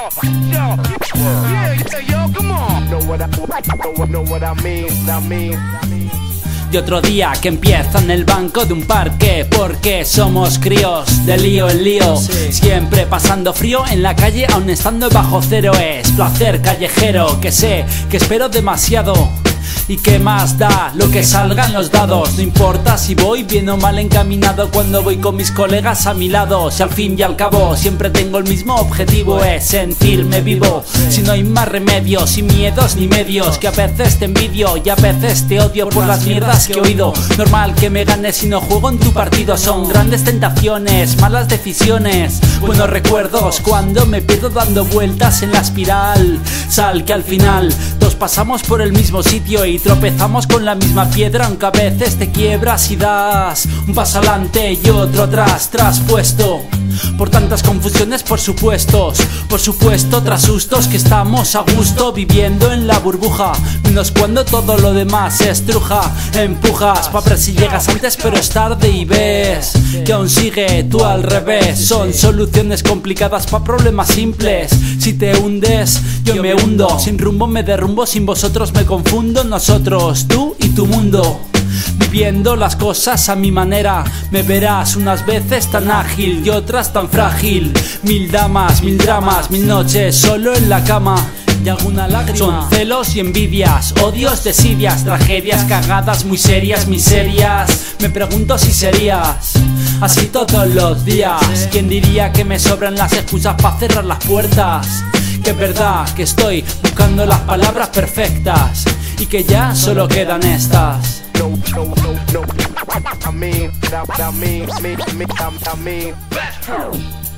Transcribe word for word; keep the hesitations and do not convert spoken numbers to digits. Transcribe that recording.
Y otro día que empieza en el banco de un parque, porque somos críos de lío en lío, sí. Siempre pasando frío en la calle aun estando bajo cero. Es placer callejero que sé que espero demasiado. ¿Y qué más da lo que salgan los dados? No importa si voy bien o mal encaminado cuando voy con mis colegas a mi lado. Si al fin y al cabo siempre tengo el mismo objetivo, es sentirme vivo. Si no hay más remedios, sin miedos ni medios, que a veces te envidio y a veces te odio por las mierdas que he oído. Normal que me ganes si no juego en tu partido. Son grandes tentaciones, malas decisiones, buenos recuerdos cuando me pierdo dando vueltas en la espiral. Sal que al final todos pasamos por el mismo sitio y tropezamos con la misma piedra, aunque a veces te quiebras y das un paso adelante y otro atrás, traspuesto por tantas confusiones, por supuestos, por supuesto, tras sustos que estamos a gusto viviendo en la burbuja, menos cuando todo lo demás se estruja. Empujas pa' ver si llegas antes, pero es tarde y ves que aún sigue tú al revés. Son soluciones complicadas pa' problemas simples. Si te hundes, yo me hundo. Sin rumbo me derrumbo, sin vosotros me confundo. Nosotros, tú y tu mundo, viviendo las cosas a mi manera. Me verás unas veces tan ágil y otras tan frágil. Mil damas, mil dramas, mil noches solo en la cama y alguna lágrima. Son celos y envidias, odios, desidias, tragedias, cagadas muy serias, miserias. Me pregunto si serías así todos los días. ¿Quién diría que me sobran las excusas para cerrar las puertas? Que es verdad que estoy buscando las palabras perfectas y que ya solo quedan estas. No, no, no, no. I mean, I mean, I mean, I mean.